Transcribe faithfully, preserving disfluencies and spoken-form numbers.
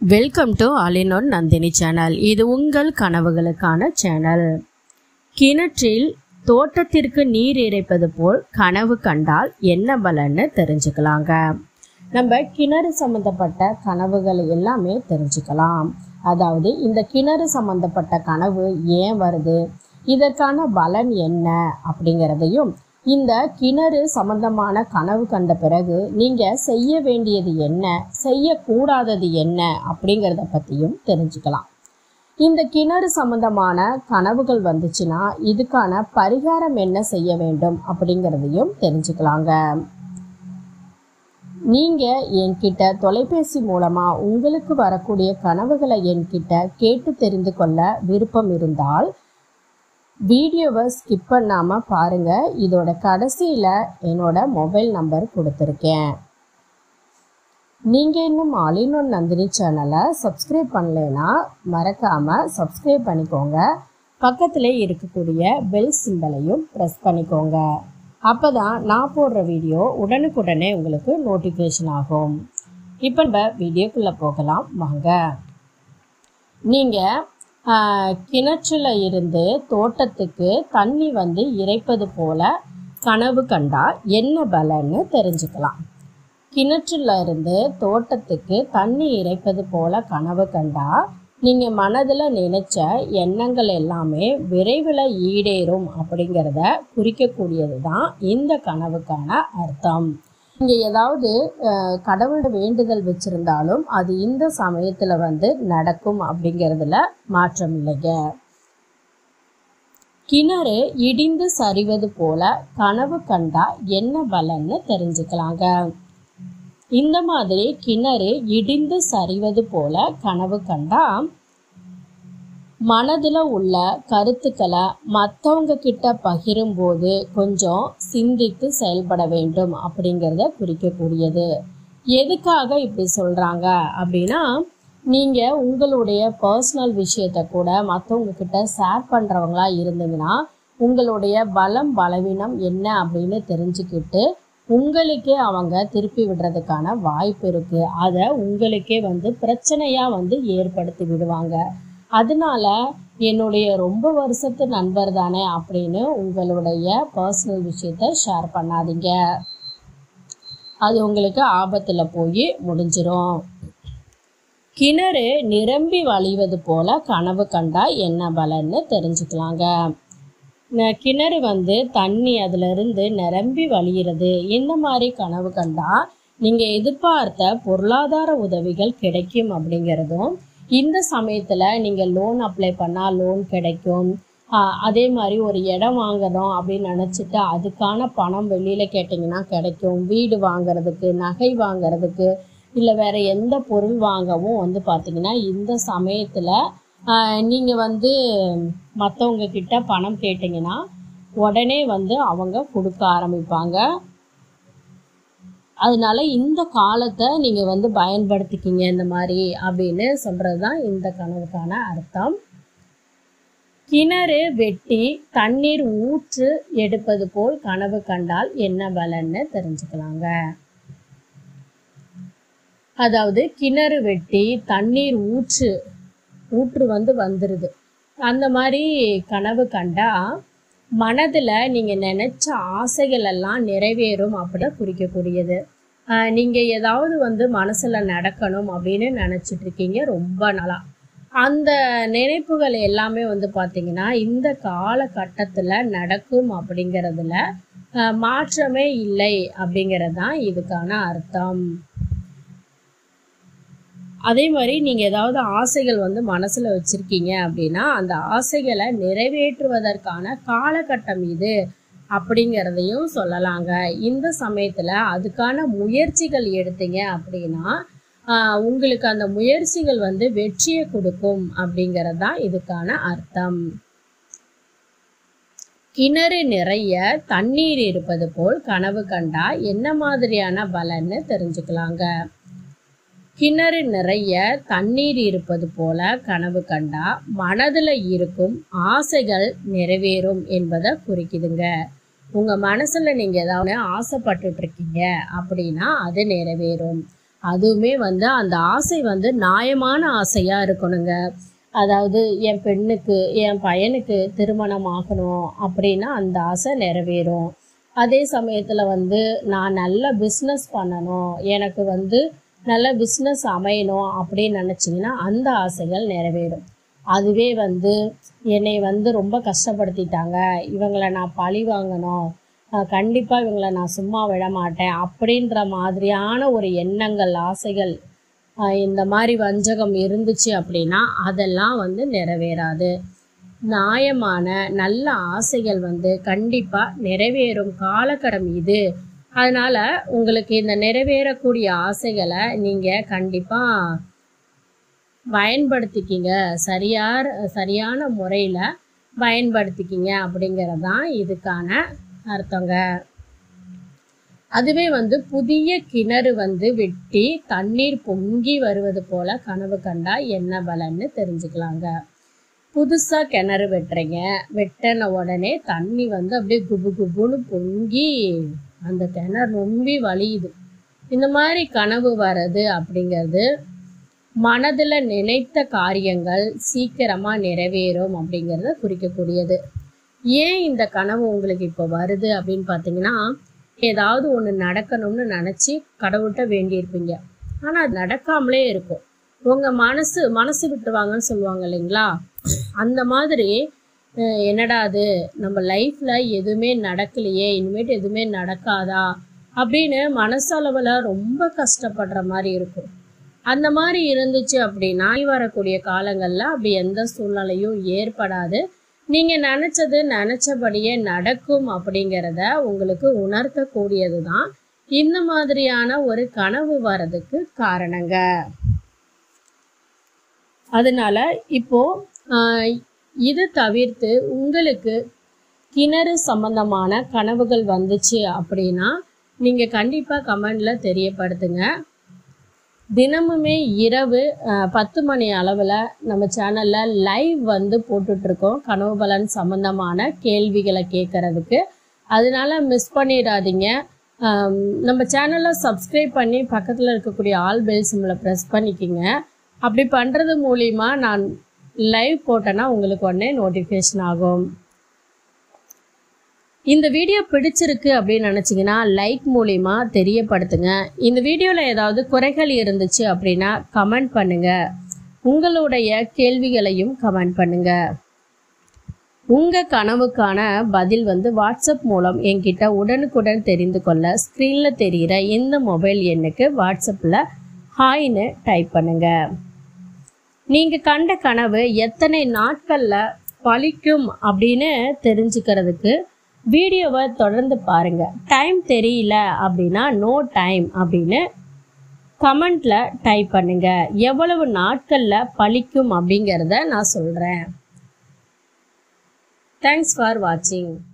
Welcome to all in one Nandini channel. இது உங்கள் கனவுகளுக்கான channel. கிணற்றில் தோட்டத்திற்கு நீர் இறைப்பது போல் கனவு கண்டால் என்ன பலன்னு தெரிஞ்சுக்கலாங்க. நம்ம கிணறு சம்பந்தப்பட்ட கனவுகள் எல்லாமே தெரிஞ்சுக்கலாம். அதாவது இந்த கிணறு சம்பந்தப்பட்ட கனவு ஏன் வருது, இதற்கான பலன் என்ன அப்படிங்கிறதையும், இந்த கிணறு சம்பந்தமான கனவு கண்ட பிறகு நீங்க செய்ய வேண்டியது என்ன, செய்யக்கூடாதது என்ன அப்படிங்கிறத பற்றியும் தெரிஞ்சுக்கலாம். இந்த கிணறு சம்பந்தமான கனவுகள் வந்துச்சுன்னா இதுக்கான பரிகாரம் என்ன செய்ய வேண்டும் அப்படிங்கிறதையும் தெரிஞ்சுக்கலாங்க. நீங்க என்கிட்ட தொலைபேசி மூலமா உங்களுக்கு வரக்கூடிய கனவுகளை என்கிட்ட கேட்டு தெரிந்து கொள்ள விருப்பம் இருந்தால் வீடியோவை ஸ்கிப் பண்ணாமல் பாருங்கள். இதோட கடைசியில் என்னோட மொபைல் நம்பர் கொடுத்துருக்கேன். நீங்கள் இன்னும் ஆல் இன் ஒன் நந்தினி சேனலை சப்ஸ்கிரைப் பண்ணலைன்னா மறக்காமல் சப்ஸ்கிரைப் பண்ணிக்கோங்க. பக்கத்தில் இருக்கக்கூடிய பெல் சிம்பலையும் ப்ரெஸ் பண்ணிக்கோங்க. அப்போ தான் நான் போடுற வீடியோ உடனுக்குடனே உங்களுக்கு நோட்டிஃபிகேஷன் ஆகும். இப்போ நம்ம வீடியோக்குள்ளே போகலாம் வாங்க. நீங்கள் கிணற்றில் இருந்து தோட்டத்துக்கு தண்ணி வந்து இறைப்பது போல கனவு கண்டா என்ன பலன்னு தெரிஞ்சுக்கலாம். கிணற்றில் இருந்து தோட்டத்துக்கு தண்ணி இறைப்பது போல கனவு கண்டா நீங்கள் மனதில் நினைச்ச எண்ணங்கள் எல்லாமே விரைவில் ஈடேறும் அப்படிங்கிறத குறிக்கக்கூடியது தான் இந்த கனவுக்கான அர்த்தம். நீங்கள் ஏதாவது கடவுளோட வேண்டுதல் வச்சுருந்தாலும் அது இந்த சமயத்தில் வந்து நடக்கும் அப்படிங்கிறதுல மாற்றம் இல்லைங்க. கிணறு இடிந்து சரிவது போல கனவு கண்டா என்ன பலன்னு தெரிஞ்சுக்கலாங்க. இந்த மாதிரி கிணறு இடிந்து சரிவது போல கனவு கண்டா மனதில் உள்ள கருத்துக்களை மற்றவங்க கிட்ட பகிரும்போது கொஞ்சம் சிந்தித்து செயல்பட வேண்டும் அப்படிங்கிறத குறிக்கக்கூடியது. எதுக்காக இப்படி சொல்கிறாங்க அப்படின்னா, நீங்கள் உங்களுடைய பர்சனல் விஷயத்தை கூட மற்றவங்க கிட்ட ஷேர் பண்ணுறவங்களா இருந்தீங்கன்னா உங்களுடைய பலம் பலவீனம் என்ன அப்படின்னு தெரிஞ்சுக்கிட்டு உங்களுக்கே அவங்க திருப்பி விடுறதுக்கான வாய்ப்பு இருக்குது. அதை உங்களுக்கே வந்து பிரச்சனையாக வந்து ஏற்படுத்தி விடுவாங்க. அதனால என்னுடைய ரொம்ப வருஷத்து நண்பர் தானே அப்படின்னு உங்களுடைய பர்சனல் விஷயத்தை ஷேர் பண்ணாதீங்க. அது உங்களுக்கு ஆபத்தில் போய் முடிஞ்சிடும். கிணறு நிரம்பி வழிவது போல கனவு கண்டா என்ன பலன்னு தெரிஞ்சுக்கலாங்க. கிணறு வந்து தண்ணி அதிலிருந்து நிரம்பி வழிகிறது. இந்த மாதிரி கனவு கண்டா நீங்கள் எதிர்பார்த்த பொருளாதார உதவிகள் கிடைக்கும் அப்படிங்கிறதும், இந்த சமயத்தில் நீங்கள் லோன் அப்ளை பண்ணால் லோன் கிடைக்கும். அதே மாதிரி ஒரு இடம் வாங்கணும் அப்படின்னு நினச்சிட்டு அதுக்கான பணம் வெளியில் கேட்டிங்கன்னா கிடைக்கும். வீடு வாங்கிறதுக்கு, நகை வாங்கிறதுக்கு, இல்லை வேறு எந்த பொருள் வாங்கவும் வந்து பார்த்திங்கன்னா இந்த சமயத்தில் நீங்கள் வந்து மற்றவங்க கிட்ட பணம் கேட்டிங்கன்னா உடனே வந்து அவங்க கொடுக்க ஆரம்பிப்பாங்க. அதனால இந்த காலத்தை நீங்கள் வந்து பயன்படுத்திக்கிங்க இந்த மாதிரி அப்படின்னு சொல்கிறது தான் இந்த கனவுக்கான அர்த்தம். கிணறு வெட்டி தண்ணீர் ஊற்று எடுப்பது போல் கனவு கண்டால் என்ன பலன்னு தெரிஞ்சுக்கலாங்க. அதாவது கிணறு வெட்டி தண்ணீர் ஊற்று ஊற்று வந்து வந்துடுது. அந்த மாதிரி கனவு கண்டா மனதில் நீங்கள் நினச்ச ஆசைகள் எல்லாம் நிறைவேறும் அப்படி குறிக்கக்கூடியது. நீங்கள் ஏதாவது வந்து மனசில் நடக்கணும் அப்படின்னு நினச்சிட்டு இருக்கீங்க ரொம்ப நாளாக. அந்த நினைப்புகள் எல்லாமே வந்து பார்த்திங்கன்னா இந்த காலகட்டத்தில் நடக்கும் அப்படிங்கிறதுல மாற்றமே இல்லை அப்படிங்கிறது தான் இதுக்கான அர்த்தம். அதே மாதிரி நீங்கள் ஏதாவது ஆசைகள் வந்து மனசில் வச்சுருக்கீங்க அப்படின்னா அந்த ஆசைகளை நிறைவேற்றுவதற்கான காலகட்டம் இது அப்படிங்கிறதையும் சொல்லலாங்க. இந்த சமயத்தில் அதுக்கான முயற்சிகள் எடுத்தீங்க அப்படின்னா உங்களுக்கு அந்த முயற்சிகள் வந்து வெற்றியை கொடுக்கும் அப்படிங்கிறது தான் இதுக்கான அர்த்தம். கிணறு நிறைய தண்ணீர் இருப்பது போல் கனவு கண்டா என்ன மாதிரியான பலன்னு தெரிஞ்சுக்கலாங்க. கிணறு நிறைய தண்ணீர் இருப்பது போல கனவு கண்டா மனதில் இருக்கும் ஆசைகள் நிறைவேறும் என்பதை குறிக்குதுங்க. உங்கள் மனசில் நீங்கள் ஏதாவது ஆசைப்பட்டுட்டு இருக்கீங்க அப்படின்னா அது நிறைவேறும். அதுவுமே வந்து அந்த ஆசை வந்து நியாயமான ஆசையாக இருக்கணுங்க. அதாவது என் பெண்ணுக்கு என் பையனுக்கு திருமணம் ஆகணும் அப்படின்னா அந்த ஆசை நிறைவேறும். அதே சமயத்தில் வந்து நான் நல்ல பிஸ்னஸ் பண்ணணும், எனக்கு வந்து நல்ல பிஸ்னஸ் அமையணும் அப்படின்னு நினச்சிங்கன்னா அந்த ஆசைகள் நிறைவேறும். அதுவே வந்து என்னை வந்து ரொம்ப கஷ்டப்படுத்திட்டாங்க, இவங்களை நான் பழி வாங்கணும், கண்டிப்பாக இவங்களை நான் சும்மா விட மாட்டேன் அப்படின்ற மாதிரியான ஒரு எண்ணங்கள் ஆசைகள் இந்த மாதிரி வஞ்சகம் இருந்துச்சு அப்படின்னா அதெல்லாம் வந்து நிறைவேறாது. நியாயமான நல்ல ஆசைகள் வந்து கண்டிப்பாக நிறைவேறும் காலகட்டம் இது. அதனால் உங்களுக்கு இந்த நிறைவேறக்கூடிய ஆசைகளை நீங்கள் கண்டிப்பாக பயன்படுத்திக்கிங்க, சரியார் சரியான முறையில் பயன்படுத்திக்கிங்க அப்படிங்கிறது தான் இதுக்கான அர்த்தங்க. அதுவே வந்து புதிய கிணறு வந்து வெட்டி தண்ணீர் பொங்கி வருவது போல கனவு கண்டா என்ன பலன்னு தெரிஞ்சுக்கலாங்க. புதுசாக கிணறு வெட்டுறீங்க, வெட்டின உடனே தண்ணி வந்து அப்படியே குபு குபுன்னு பொங்கி அந்த கிணறு ரொம்ப வலியுது. இந்த மாதிரி கனவு வர்றது அப்படிங்கிறது மனதில் நினைத்த காரியங்கள் சீக்கிரமாக நிறைவேறும் அப்படிங்கிறத குறிக்கக்கூடியது. ஏன் இந்த கனவு உங்களுக்கு இப்போ வருது அப்படின்னு பார்த்தீங்கன்னா, ஏதாவது ஒன்று நடக்கணும்னு நினச்சி கடவுள்கிட்ட வேண்டியிருப்பீங்க, ஆனால் அது நடக்காமலே இருக்கும். உங்கள் மனசு மனசு விட்டுருவாங்கன்னு சொல்லுவாங்க இல்லைங்களா, அந்த மாதிரி என்னடா அது நம்ம லைஃப்பில் எதுவுமே நடக்கலையே, இனிமேட்டு எதுவுமே நடக்காதா அப்படின்னு மனசளவில் ரொம்ப கஷ்டப்படுற மாதிரி இருக்கும். அந்த மாதிரி இருந்துச்சு அப்படின்னா வரக்கூடிய காலங்களில் அப்படி எந்த சூழ்நிலையும் ஏற்படாது. நீங்கள் நினச்சது நினச்சபடியே நடக்கும் அப்படிங்கிறத உங்களுக்கு உணர்த்தக்கூடியது தான் இந்த மாதிரியான ஒரு கனவு வர்றதுக்கு காரணங்க. அதனால இப்போ இது தவிர்த்து உங்களுக்கு கிணறு சம்பந்தமான கனவுகள் வந்துச்சு அப்படின்னா நீங்கள் கண்டிப்பாக கமெண்டில் தெரியப்படுத்துங்க. தினமுமே இரவு பத்து மணி அளவில் நம்ம சேனலில் லைவ் வந்து போட்டுட்ருக்கோம் கனவு பலன் சம்மந்தமான கேள்விகளை கேட்குறதுக்கு. அதனால மிஸ் பண்ணிடாதீங்க. நம்ம சேனலை சப்ஸ்கிரைப் பண்ணி பக்கத்தில் இருக்கக்கூடிய ஆல் பெல் சிம்மில் ப்ரெஸ் பண்ணிக்கிங்க. அப்படி பண்ணுறது மூலிமா நான் லைவ் போட்டேன்னா உங்களுக்கு உடனே நோட்டிஃபிகேஷன் ஆகும். இந்த வீடியோ பிடிச்சிருக்கு அப்படின்னு நினச்சிங்கன்னா லைக் மூலிமா தெரியப்படுத்துங்க. இந்த வீடியோவில் ஏதாவது குறைகள் இருந்துச்சு அப்படின்னா கமெண்ட் பண்ணுங்கள். உங்களுடைய கேள்விகளையும் கமெண்ட் பண்ணுங்கள். உங்கள் கனவுக்கான பதில் வந்து வாட்ஸ்அப் மூலம் என்கிட்ட உடனுக்குடன் தெரிந்து கொள்ள ஸ்க்ரீனில் தெரிகிற இந்த மொபைல் எண்ணுக்கு வாட்ஸ்அப்பில் ஹாய்னு டைப் பண்ணுங்கள். நீங்கள் கண்ட கனவு எத்தனை நாட்களில் பலிக்கும் அப்படின்னு தெரிஞ்சுக்கிறதுக்கு வீடியோவை தொடர்ந்து பாருங்கள். டைம் தெரியல அப்படின்னா நோ டைம் அப்படின்னு கமெண்ட்ல டைப் பண்ணுங்கள். எவ்வளவு நாட்களில் பலிக்கும் அப்படிங்கிறத நான் சொல்கிறேன். தேங்க்ஸ் ஃபார் வாட்சிங்.